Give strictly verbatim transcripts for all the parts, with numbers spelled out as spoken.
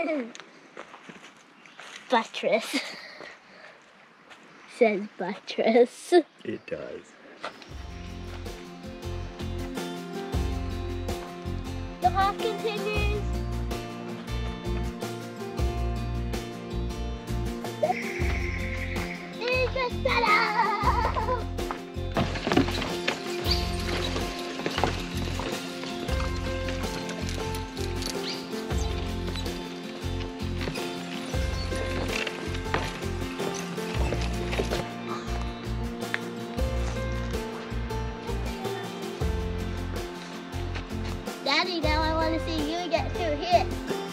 Buttress. Says buttress. It does. The hike continues. It gets better. Daddy, now I want to see you get two hits.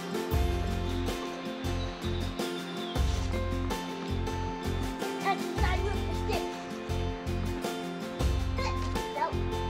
Touch the side with the stick. Nope.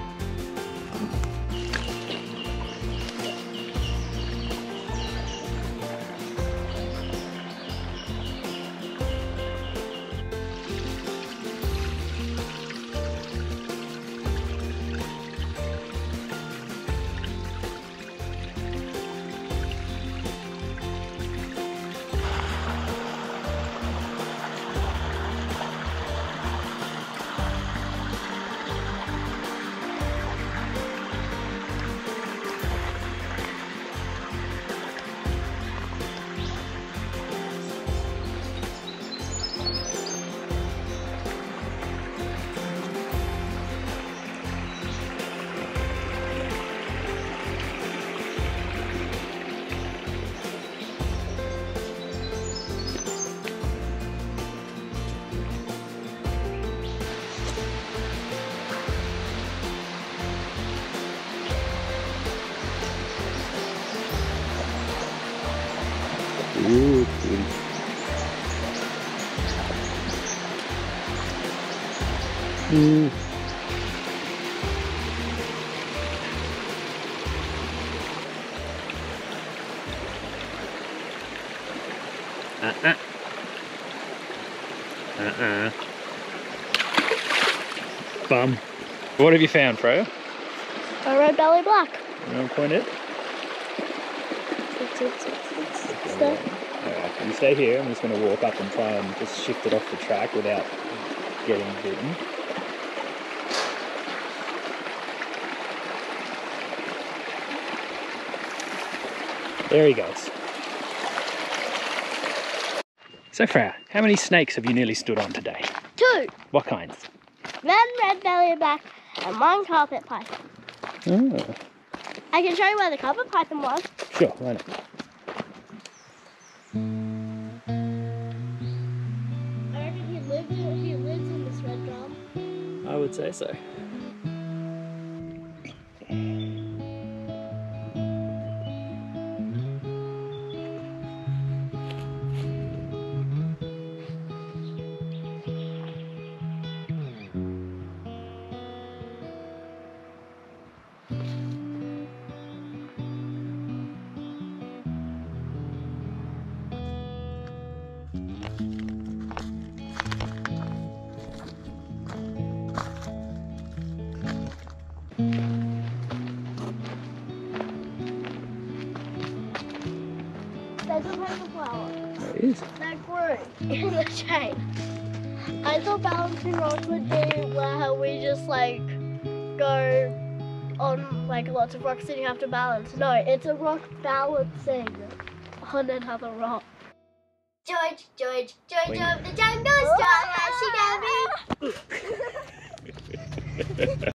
Ooh, pretty. Mm. Uh-uh. Uh-uh. Bum. What have you found, Freya? A red belly black. You want to point it? It's, it's, it's, it's, it's there. Alright, you stay here. I'm just going to walk up and try and just shift it off the track without getting bitten. There he goes. So Freya, how many snakes have you nearly stood on today? Two. What kinds? One red belly black and one carpet python. Oh. I can show you where the carpet python was. Sure, why not? I reckon he lives in, he lives in this red drum. I would say so. There's a purple flower. There it is. That grew in the chain. I thought balancing rocks would be where we just like go on like lots of rocks and you have to balance. No, it's a rock balancing on another rock. George, George, George Wait. of the jungle, strong as she can be.